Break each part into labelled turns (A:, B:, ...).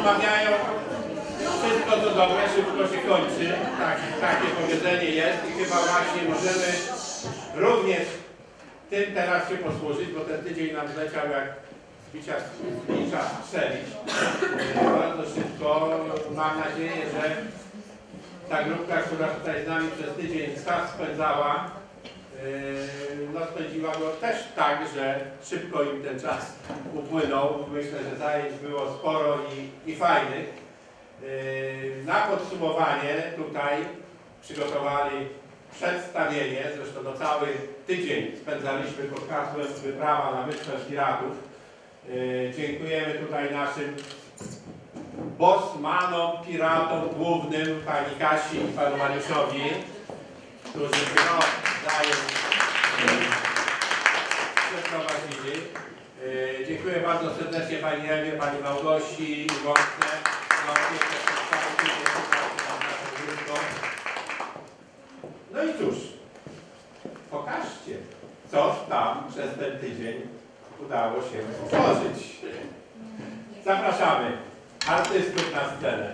A: mawiają, wszystko co dobre szybko się kończy. Takie powiedzenie jest i chyba właśnie możemy również tym teraz się posłużyć, bo ten tydzień nam zleciał jak zbicza strzelić. Bardzo szybko. Mam nadzieję, że ta grupka, która tutaj z nami przez tydzień czas spędzała, no spędziła go też tak, że szybko im ten czas upłynął. Myślę, że zajęć było sporo i fajnych. Na podsumowanie tutaj przygotowali przedstawienie, zresztą no cały tydzień spędzaliśmy pod hasłem Wyprawa na Wyspę Piratów. Dziękujemy tutaj naszym bossmanom, piratom głównym, pani Kasi i panu Mariuszowi, którzy przeprowadzili. Dziękuję bardzo serdecznie pani Ewie, pani Małgosi i Wątce za opiekę przez cały tydzień nad naszą grupą. No i cóż, pokażcie, co tam przez ten tydzień udało się stworzyć. Zapraszamy artystów na scenę.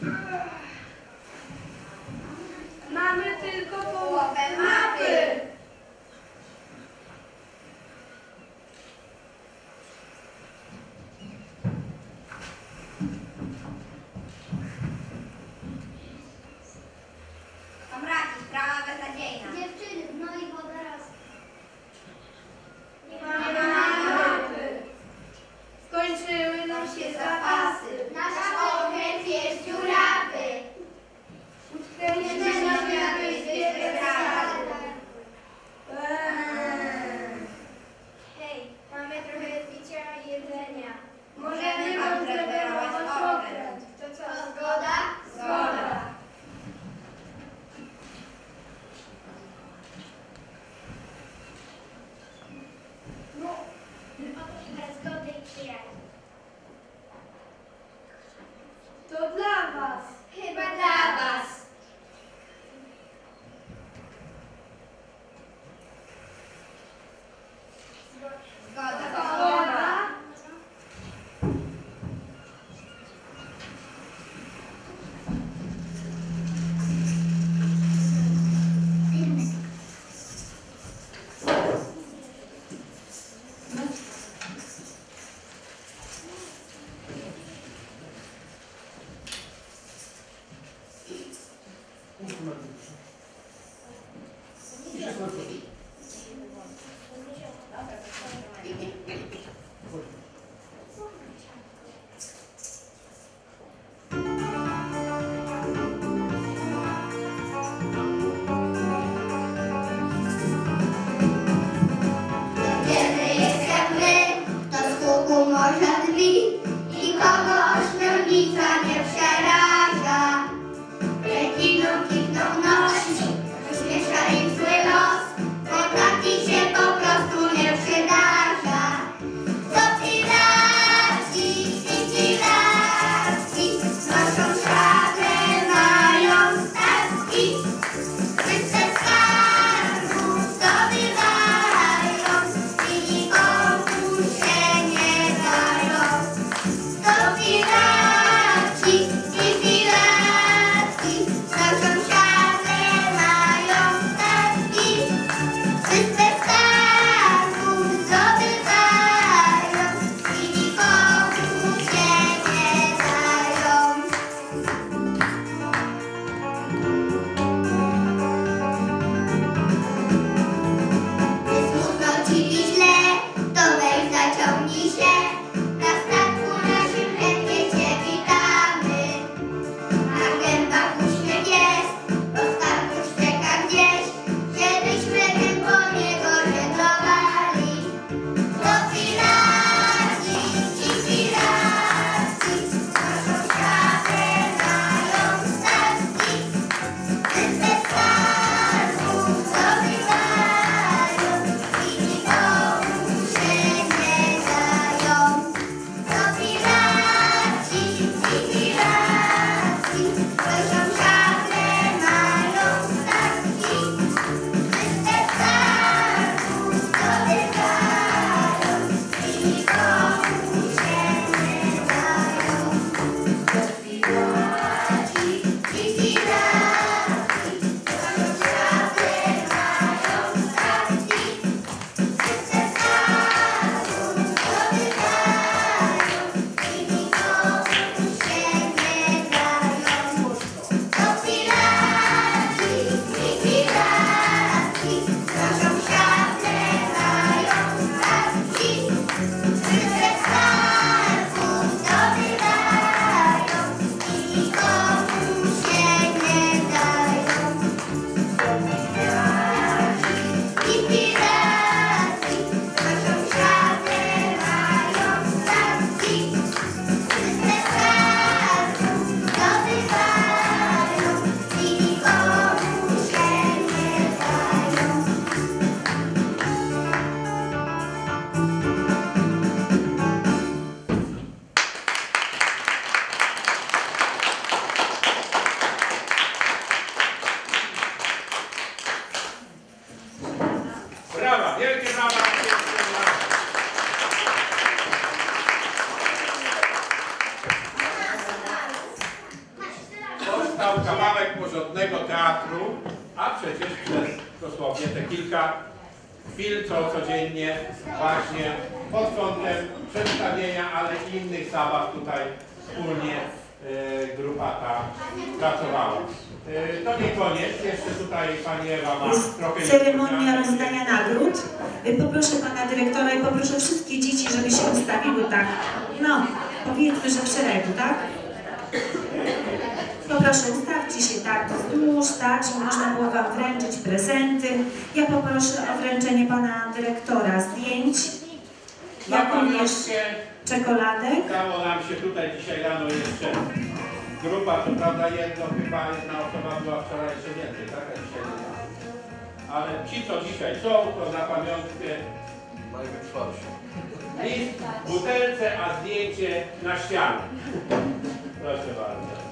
B: Mamy tylko połowę mapy.
C: Kamraki, sprawa beznadziejna.
D: Dziewczyny, no i woda raz.
B: Nie mamy mapy. Skończyły nam się zapasy.
D: Nasz okręt jest dziurawy.
B: Utknęliśmy na wyspie bez rady.
D: Hej, mamy trochę picia i jedzenia.
B: Możemy wam zreperować okręt.
D: To co, zgoda?
B: Zgoda.
D: No, bez zgody i przyjaciół.
B: To dla was.
D: Chyba dla was.
C: Zgoda.
B: Zgoda.
D: Kiedy jest jak my, to z huku może drzwi i kogo ośmiornica nie przeraża. Rekiną kikną nosi, uśmiesza im zły los, bo taki się po prostu nie przydarza. To piraci i piratki, noszą szable, mają statki, wyspę skarbów zdobywają i nikomu się nie dają. To piraci i piratki, noszą szable, mają statki, wyspę skarbów zdobywają i nikomu się nie dają. Gdy smutno ci i źle, to weź zaciągnij się. Na statku naszym chętnie cię
A: kawałek porządnego teatru, a przecież przez dosłownie te kilka chwil codziennie właśnie pod kątem przedstawienia, ale i innych zabaw tutaj wspólnie grupa ta pracowała. To nie koniec, jeszcze tutaj pani Ewa ma trochę...
E: Ceremonia rozdania nagród. Poproszę pana dyrektora i poproszę wszystkie dzieci, żeby się ustawiły tak, no powiedzmy, że w szeregu, tak? Poproszę, ustawcie się tak wzdłuż, tak, żeby można było wam wręczyć prezenty. Ja poproszę o wręczenie pana dyrektora zdjęć, jak również czekoladek.
A: Udało nam się tutaj dzisiaj rano jeszcze grupa, to prawda chyba jedna osoba była wczoraj jeszcze więcej, tak? A dzisiaj nie ma. Ale ci, co dzisiaj są, to na pamiątkę list w butelce, a zdjęcie na ścianę. Proszę bardzo.